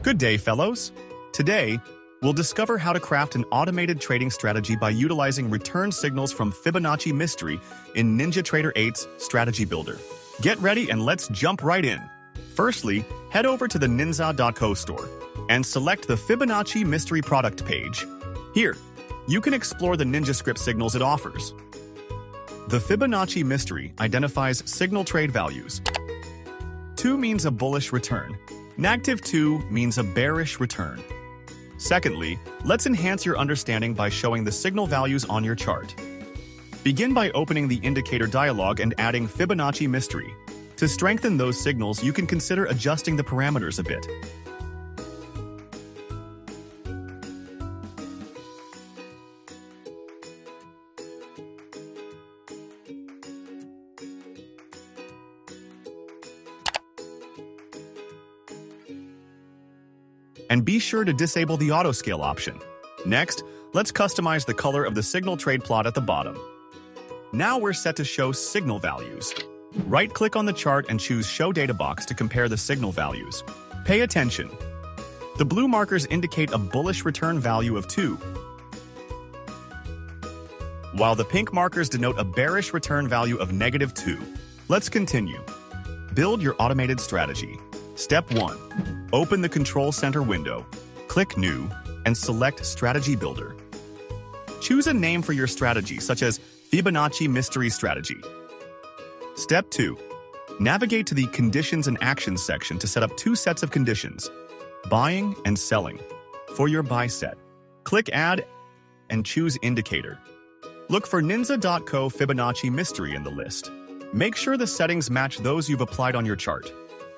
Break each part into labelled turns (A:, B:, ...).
A: Good day, fellows. Today, we'll discover how to craft an automated trading strategy by utilizing return signals from Fibonacci Mystery in NinjaTrader 8's Strategy Builder. Get ready and let's jump right in. Firstly, head over to the ninZa.co store and select the Fibonacci Mystery product page. Here, you can explore the Ninja script signals it offers. The Fibonacci Mystery identifies signal trade values. 2 means a bullish return. -2 means a bearish return. Secondly, let's enhance your understanding by showing the signal values on your chart. Begin by opening the indicator dialog and adding Fibonacci Mystery. To strengthen those signals, you can consider adjusting the parameters a bit. And be sure to disable the auto-scale option. Next, let's customize the color of the signal trade plot at the bottom. Now we're set to show signal values. Right-click on the chart and choose Show Data Box to compare the signal values. Pay attention. The blue markers indicate a bullish return value of 2, while the pink markers denote a bearish return value of -2. Let's continue. Build your automated strategy. Step 1. Open the Control Center window. Click New and select Strategy Builder. Choose a name for your strategy, such as Fibonacci Mystery Strategy. Step 2. Navigate to the Conditions and Actions section to set up 2 sets of conditions, buying and selling. For your buy set, click Add and choose Indicator. Look for ninZa.co Fibonacci Mystery in the list. Make sure the settings match those you've applied on your chart.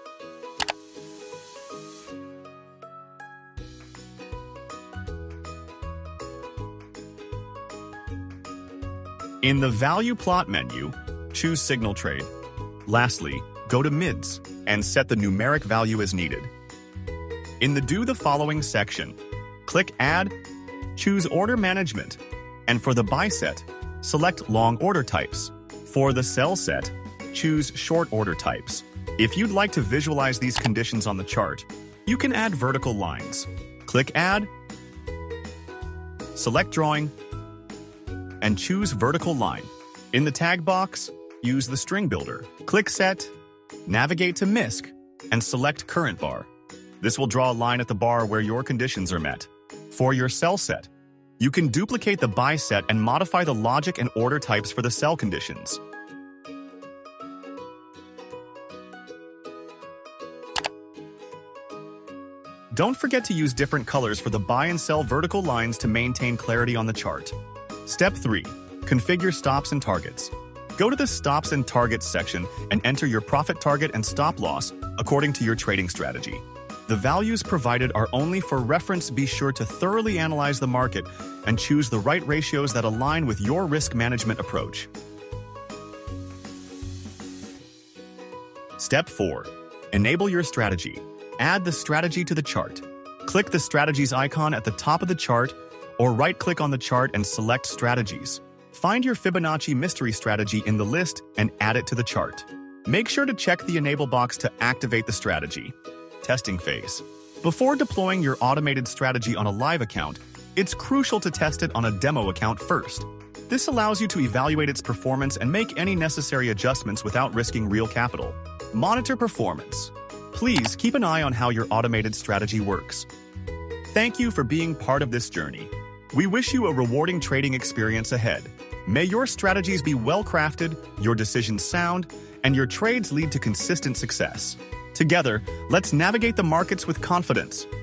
A: In the Value Plot menu, choose Signal Trade. Lastly, go to Mids and set the numeric value as needed. In the Do the Following section, click Add, choose Order Management, and for the Buy set, select Long Order Types. For the Sell set, choose Short Order Types. If you'd like to visualize these conditions on the chart, you can add vertical lines. Click Add, select Drawing, and choose Vertical Line. In the tag box, use the String Builder. Click Set, navigate to MISC, and select Current Bar. This will draw a line at the bar where your conditions are met. For your Sell set, you can duplicate the Buy set and modify the logic and order types for the sell conditions. Don't forget to use different colors for the buy and sell vertical lines to maintain clarity on the chart. Step 3. Configure stops and targets. Go to the Stops and Targets section and enter your profit target and stop loss according to your trading strategy. The values provided are only for reference. Be sure to thoroughly analyze the market and choose the right ratios that align with your risk management approach. Step 4. Enable your strategy. Add the strategy to the chart. Click the Strategies icon at the top of the chart or right-click on the chart and select Strategies. Find your Fibonacci Mystery strategy in the list and add it to the chart. Make sure to check the Enable box to activate the strategy. Testing phase. Before deploying your automated strategy on a live account, it's crucial to test it on a demo account first. This allows you to evaluate its performance and make any necessary adjustments without risking real capital. Monitor performance. Please keep an eye on how your automated strategy works. Thank you for being part of this journey. We wish you a rewarding trading experience ahead. May your strategies be well-crafted, your decisions sound, and your trades lead to consistent success. Together, let's navigate the markets with confidence.